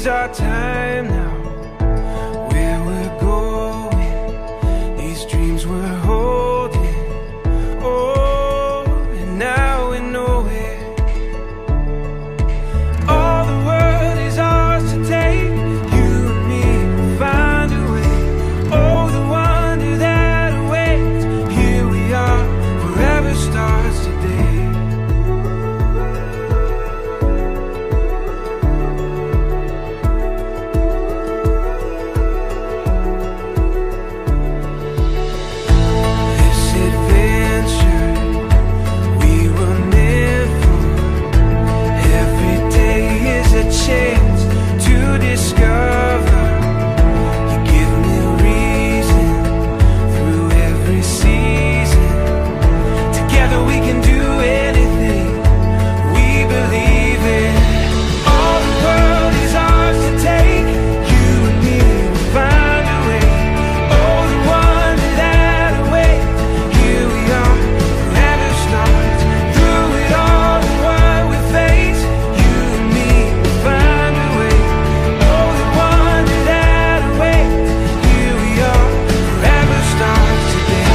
is our time now. Where we're going, these dreams we're holding. Oh, and now we know it. All the world is ours to take. You and me will find a way. Oh, the wonder that awaits. Here we are, forever starts today. Chance to discover. You give me reason through every season. Together we can do anything we believe in. All the world is ours to take. You and me will find a way. Oh, the wonder that awaits. Here we are, forever starts. Through it all, the world we face. You and me find a way. Oh, the wonder that awaits. Here we are, forever starts today.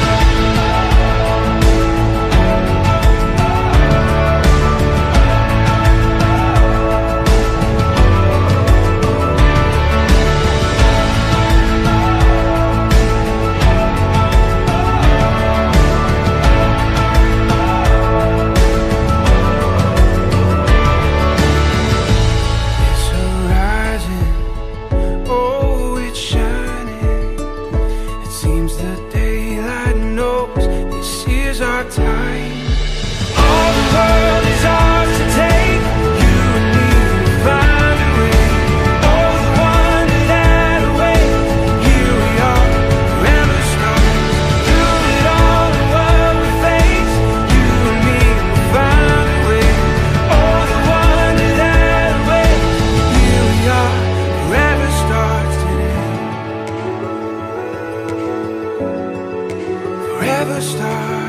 It's horizon, oh, it's shining. It seems the daylight knows this is our time. All the world is ours to take. You and me will find a way. Oh, the wonder that awaits. Here we are, forever starts. Through it all, the world we face. You and me will find a way. Oh, the wonder that awaits. Here we are, forever starts today. Forever starts.